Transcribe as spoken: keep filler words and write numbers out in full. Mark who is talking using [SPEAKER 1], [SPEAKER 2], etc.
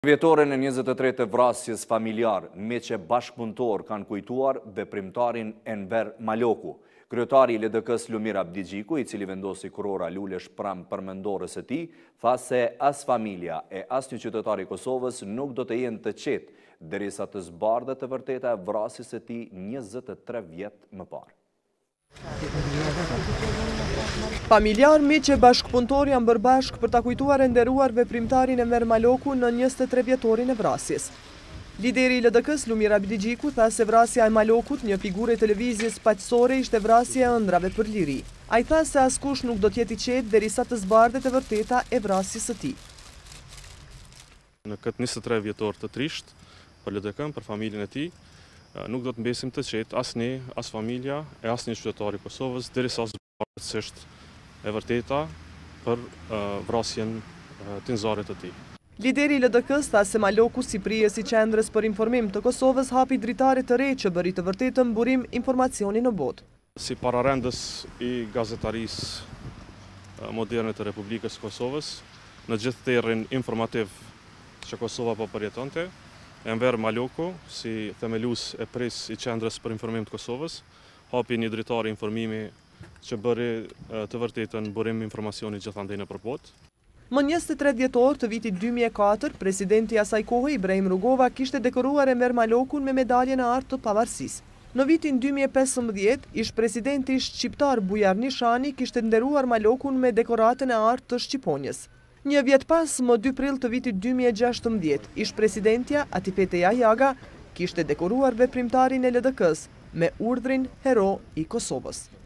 [SPEAKER 1] Vjetoren e njëzet e tretë të vrasjes familjar, meqe bashkëpunëtor kanë kujtuar veprimtarin Enver Maloku. Kryetari i L D K-s Lumir Abdigjiku, i cili vendosi kurora lulesh pranë përmendores së tij, tha se as familja e as një qytetar i Kosovës nuk do të jenë të qetë derisa të zbardhet e vërteta e vrasjes së tij njëzet e tre vjet më parë.
[SPEAKER 2] Familjar, miq e bashkëpunëtor janë bërë bashkë për ta kujtuar e nderuar veprimtarin Enver Maloku në njëzet e tre vjetorin e vrasjes. Lideri i L D K-s Lumir Abdigjiku tha se vrasja e Malokut, një figurë e televizjes paqësore, ishte vrasje e ëndrave për liri. Ai tha se askush nuk do të jetë i qetë derisa të zbardhet e vërteta e vrasjes së tij.
[SPEAKER 3] Në këtë njëzet e tre vjetor të trisht për L D K-n, për familjen e tij, nuk do të mbesim të qetë as ne, as familja e as një qytetar i Kosovës derisa zbardhet e vërteta për uh, vrasjen uh, të nxarrit të tij.
[SPEAKER 2] Lideri i L D K-s tha se Maloku, si prijes i qendrës për informim të Kosovës, hapi dritare të re që bëri të vërtetën burim informacioni në botë.
[SPEAKER 3] Si pararendës i gazetarisë uh, moderne të Republikës Kosovës, në gjithë terrin informativ që Kosova po përjetonte, Enver Maloku, si themelues e pres i qendrës për informim të Kosovës, hapi një dritar informimi që bëri të vërtetën burim informacioni gjithandej nëpër botë.
[SPEAKER 2] Më njëzet e tre dhjetor të vitit dy mijë e katër, presidenti i asaj kohe, Ibrahim Rugova, kishte dekoruar Enver Malokun me medaljen e artë të pavarësisë. Në vitin dy mijë e pesëmbëdhjetë, ish presidenti shqiptar Bujar Nishani kishte nderuar Malokun me dekoratën e artë të Shqiponjës. Një vjet pas, më dy prill të vitit dy mijë e gjashtëmbëdhjetë, ish presidentja Atifete Jahjaga kishte dekoruar veprimtarin e L D K-s me urdhrin Hero i Kosovës.